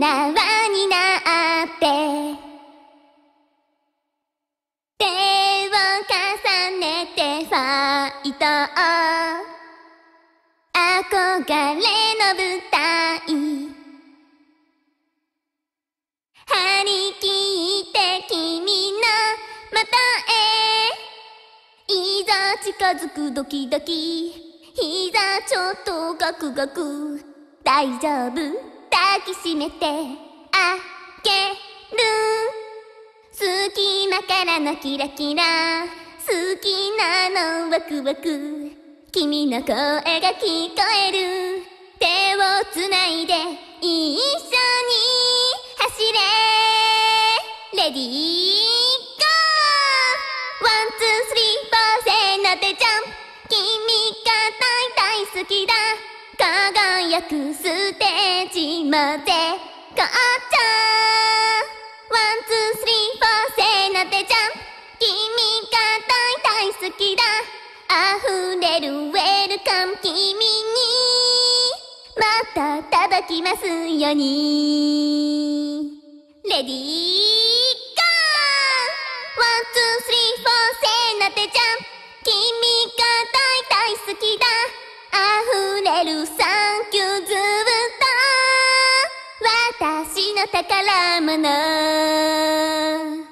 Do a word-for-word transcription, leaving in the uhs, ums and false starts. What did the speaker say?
縄になって手を重ねてファイト憧れの舞台張り切って君のまたへいざ近づくドキドキ膝ちょっとガクガク大丈夫抱きしめてあげる隙間からのキラキラ好きなのワクワク君の声が聞こえる手をつないで一緒に走れレディーゴーワンツースリーフォーせーのでジャンプ君が大大好きだ輝くステージまでゴーちゃんワンツースリーフォーせーのでジャンプ君が大大好きだ溢れるウェルカム君にまた届きますようにレディーゴーワンツースリーフォーせーのでジャンプ君が大大好きだ溢れるサンキューずっと私の宝物